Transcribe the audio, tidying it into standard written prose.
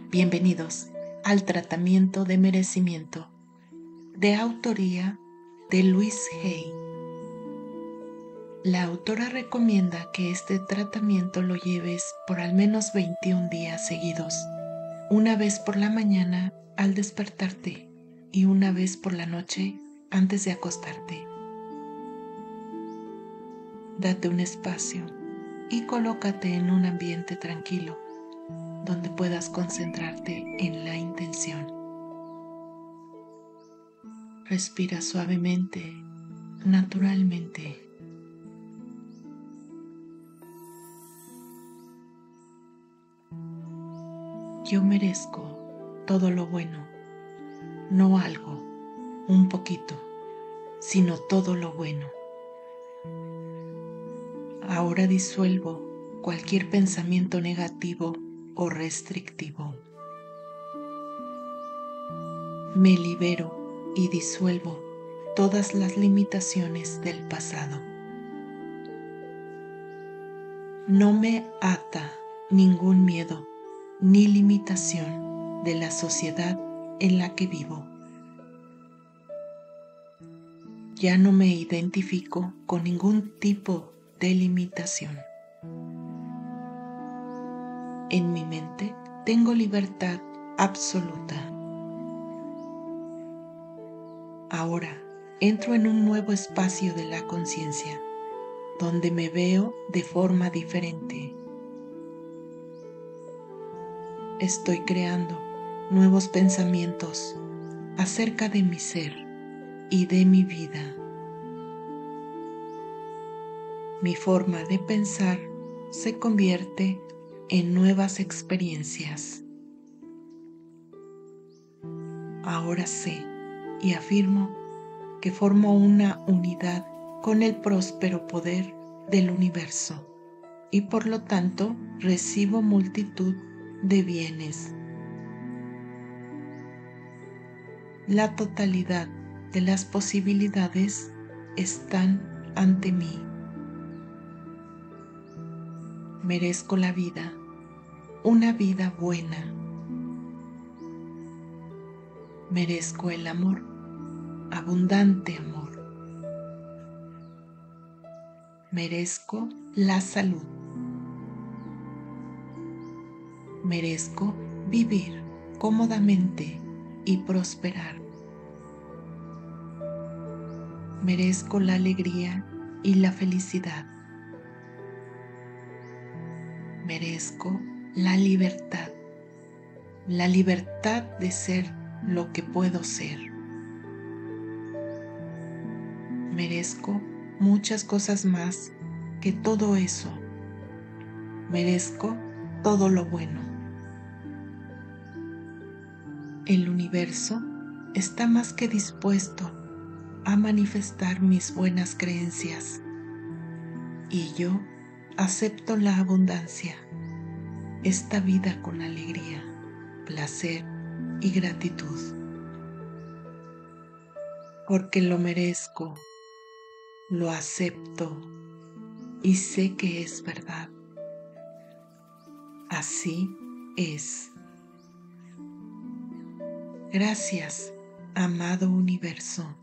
Bienvenidos al tratamiento de merecimiento, de autoría de Louise Hay. La autora recomienda que este tratamiento lo lleves por al menos 21 días seguidos, una vez por la mañana al despertarte y una vez por la noche antes de acostarte. Date un espacio y colócate en un ambiente tranquilo, donde puedas concentrarte en la intención. Respira suavemente, naturalmente. Yo merezco todo lo bueno, no algo, un poquito, sino todo lo bueno. Ahora disuelvo cualquier pensamiento negativo o restrictivo. Me libero y disuelvo todas las limitaciones del pasado. No me ata ningún miedo ni limitación de la sociedad en la que vivo. Ya no me identifico con ningún tipo de limitación. En mi mente tengo libertad absoluta. Ahora entro en un nuevo espacio de la conciencia, donde me veo de forma diferente. Estoy creando nuevos pensamientos acerca de mi ser y de mi vida. Mi forma de pensar se convierte en nuevas experiencias. Ahora sé y afirmo que formo una unidad con el próspero poder del universo y por lo tanto recibo multitud de bienes. La totalidad de las posibilidades están ante mí. Merezco la vida, una vida buena. Merezco el amor, abundante amor. Merezco la salud. Merezco vivir cómodamente y prosperar. Merezco la alegría y la felicidad. Merezco la libertad de ser lo que puedo ser. Merezco muchas cosas más que todo eso. Merezco todo lo bueno. El universo está más que dispuesto a manifestar mis buenas creencias y yo acepto la abundancia, esta vida con alegría, placer y gratitud, porque lo merezco, lo acepto y sé que es verdad. Así es. Gracias, amado universo.